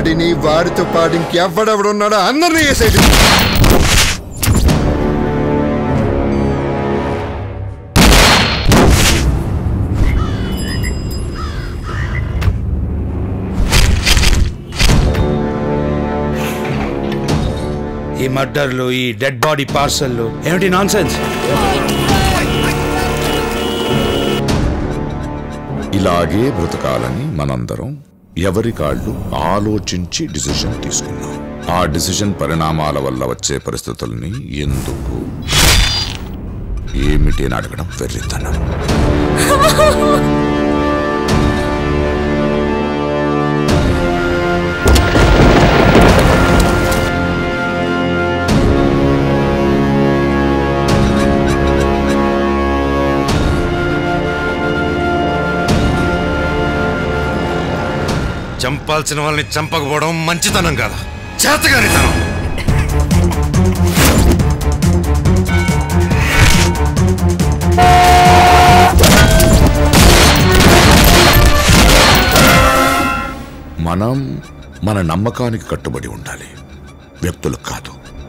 వాడిని వాడితో పాటు ఇంకెవ్వడెవడున్నాడో అందరినీ వేసేది. ఈ మర్డర్లు, ఈ డెడ్ బాడీ పార్సల్లు ఏమిటి నాన్సెన్స్? ఇలాగే బ్రతకాలని మనందరం ఎవరి కాళ్ళు ఆలోచించి డిసిషన్ తీసుకున్నాం. ఆ డిసిషన్ పరిణామాల వల్ల వచ్చే పరిస్థితుల్ని ఎందుకు ఏమిటి అని అడగడం వెర్రితనం. చంపాల్సిన వాళ్ళని చంపకపోవడం మంచితనం కాదు, చేతగానితనం. మనం మన నమ్మకానికి కట్టుబడి ఉండాలి, వ్యక్తులకు కాదు.